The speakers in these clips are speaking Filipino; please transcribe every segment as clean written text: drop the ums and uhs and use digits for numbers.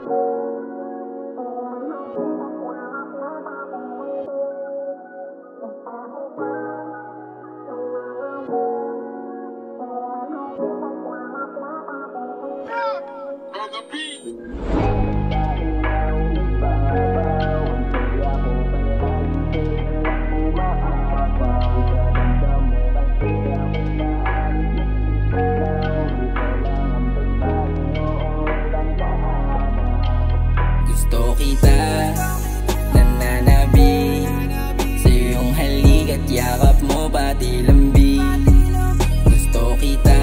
Gusto kita nananabi sa iyong halik at yakap mo pati lambing. Gusto kita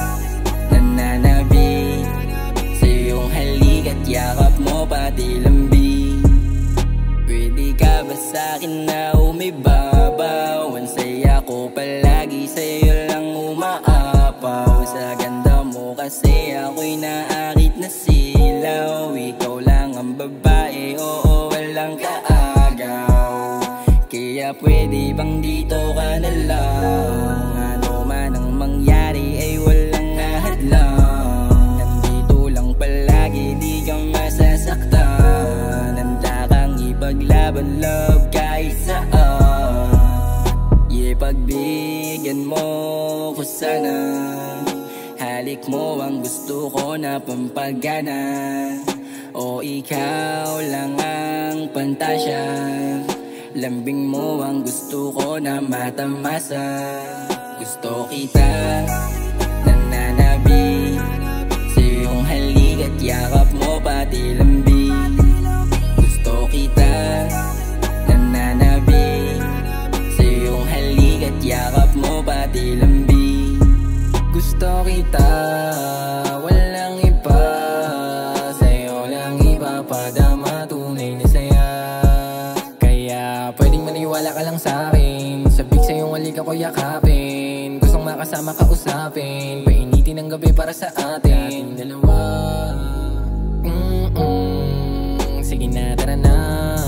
nananabi sa iyong halik at yakap mo pati lambing. Pwede ka ba sa'kin na umibabaw? Ang saya ko palagi sa'yo lang umaapaw. Sa ganda mo kasi ako'y naakit na silaw. Ikaw lang ang babae, oo, walang kaagaw. Kaya pwede bang dito ka na lang? Ano man ang mangyari ay walang nahadlang. Nandito lang palagi, di ka masasaktan. Handa kang ipaglaban, love, kahit saan. Pagbigyan mo ko sana. Halik mo ang gusto ko na pampagana. O ikaw lang ang pantasya. Lambing mo ang gusto ko na matamasa. Gusto kita nananabi sa iyong halik at yakap mo pati lambing. Gusto kita nananabi sa iyong halik at yakap mo pati lambing. Gusto kita, walang iba. Sa'yo lang ipapadama, tunay na saya. Kaya pwedeng maniwala ka lang sa'kin. Sabik sa iyong halik ako yakapin. Gustong makasama ka usapin. Painitin ang gabi para sa atin dalawa. Sige na, tara na.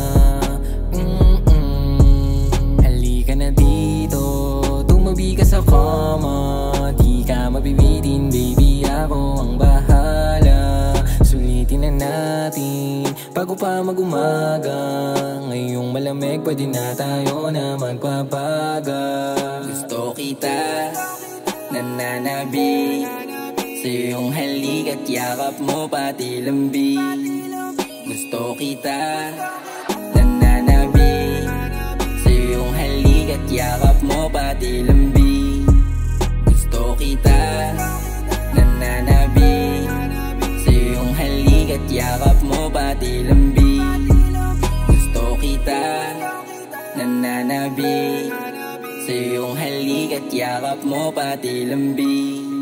Halika na dito, tumabi ka sa kama. Di ka mabibitin, baby, ako ang bahala. Sulitin na natin bago pa mag-umaga. Ngayong malamig, pwede na tayo na magpapaga. Gusto kita nananabi sa iyong halik at yakap mo pati lambing. Gusto kita nananabi sa iyong halik at yakap mo pati lambing. Gusto kita nananabi sa iyong halik at yakap mo pati lambing. Gusto kita nananabi sa iyong halik at yakap mo pati lambing.